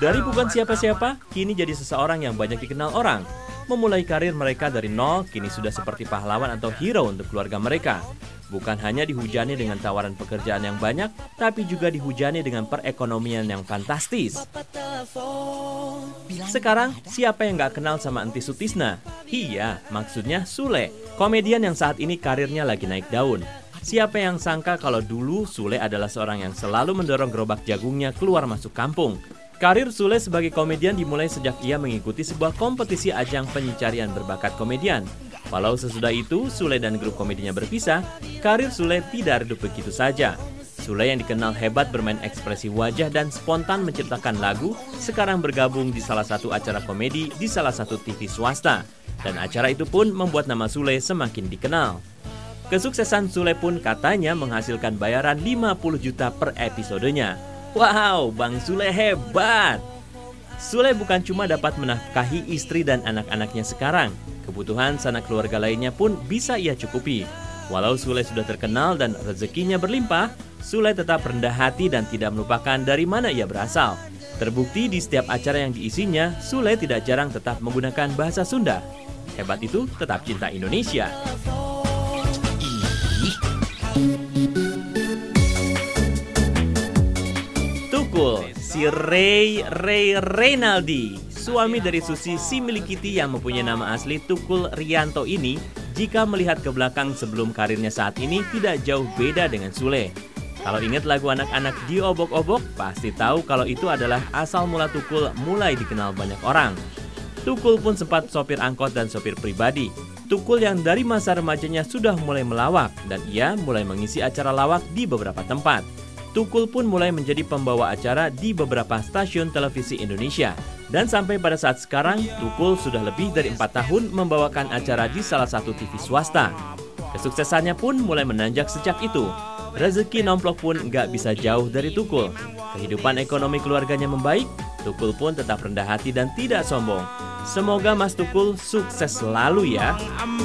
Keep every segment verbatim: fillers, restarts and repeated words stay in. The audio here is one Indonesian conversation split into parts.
Dari bukan siapa-siapa, kini jadi seseorang yang banyak dikenal orang. Memulai karir mereka dari nol, kini sudah seperti pahlawan atau hero untuk keluarga mereka. Bukan hanya dihujani dengan tawaran pekerjaan yang banyak, tapi juga dihujani dengan perekonomian yang fantastis. Sekarang, siapa yang gak kenal sama Entis Sutisna? Iya, maksudnya Sule, komedian yang saat ini karirnya lagi naik daun. Siapa yang sangka kalau dulu Sule adalah seorang yang selalu mendorong gerobak jagungnya keluar masuk kampung. Karir Sule sebagai komedian dimulai sejak ia mengikuti sebuah kompetisi ajang pencarian berbakat komedian. Walau sesudah itu Sule dan grup komedinya berpisah, karir Sule tidak redup begitu saja. Sule yang dikenal hebat bermain ekspresi wajah dan spontan menciptakan lagu, sekarang bergabung di salah satu acara komedi di salah satu T V swasta. Dan acara itu pun membuat nama Sule semakin dikenal. Kesuksesan Sule pun katanya menghasilkan bayaran lima puluh juta per episodenya. Wow, Bang Sule hebat! Sule bukan cuma dapat menafkahi istri dan anak-anaknya sekarang, kebutuhan sanak keluarga lainnya pun bisa ia cukupi. Walau Sule sudah terkenal dan rezekinya berlimpah, Sule tetap rendah hati dan tidak melupakan dari mana ia berasal. Terbukti di setiap acara yang diisinya, Sule tidak jarang tetap menggunakan bahasa Sunda. Hebat itu tetap cinta Indonesia. Tukul, si Ray Ray Reynaldi, suami dari Susi si milik Kitty yang mempunyai nama asli Tukul Rianto ini, jika melihat ke belakang sebelum karirnya saat ini tidak jauh beda dengan Sule. Kalau ingat lagu anak-anak Diobok-obok, pasti tahu kalau itu adalah asal mula Tukul mulai dikenal banyak orang. Tukul pun sempat sopir angkot dan sopir pribadi. Tukul yang dari masa remajanya sudah mulai melawak dan ia mulai mengisi acara lawak di beberapa tempat. Tukul pun mulai menjadi pembawa acara di beberapa stasiun televisi Indonesia. Dan sampai pada saat sekarang, Tukul sudah lebih dari empat tahun membawakan acara di salah satu T V swasta. Kesuksesannya pun mulai menanjak sejak itu. Rezeki nomplok pun nggak bisa jauh dari Tukul. Kehidupan ekonomi keluarganya membaik, Tukul pun tetap rendah hati dan tidak sombong. Semoga Mas Tukul sukses selalu ya.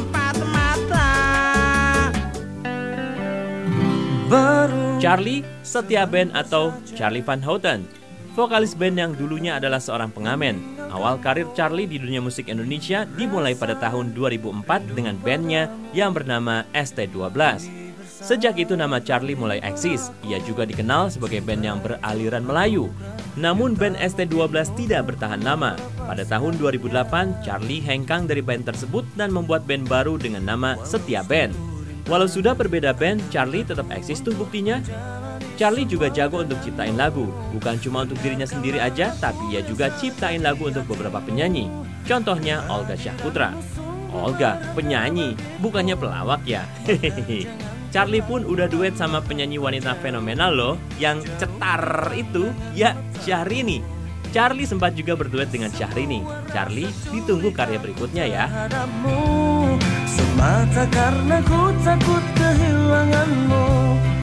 Charlie Setia Band atau Charlie Van Houten, vokalis band yang dulunya adalah seorang pengamen. Awal karir Charlie di dunia musik Indonesia dimulai pada tahun dua ribu empat dengan bandnya yang bernama S T dua belas. Sejak itu nama Charlie mulai eksis. Ia juga dikenal sebagai band yang beraliran Melayu. Namun band S T dua belas tidak bertahan lama. Pada tahun dua ribu delapan, Charlie hengkang dari band tersebut dan membuat band baru dengan nama Setia Band. Walau sudah berbeda band, Charlie tetap eksis tuh buktinya. Charlie juga jago untuk ciptain lagu. Bukan cuma untuk dirinya sendiri aja, tapi ia juga ciptain lagu untuk beberapa penyanyi. Contohnya Olga Syahputra. Olga, penyanyi, bukannya pelawak ya? Hehehe. Charlie pun udah duet sama penyanyi wanita fenomenal loh, yang cetar itu, ya Syahrini. Charlie sempat juga berduet dengan Syahrini. Charlie, ditunggu karya berikutnya ya. Semata karena ku takut kehilanganmu.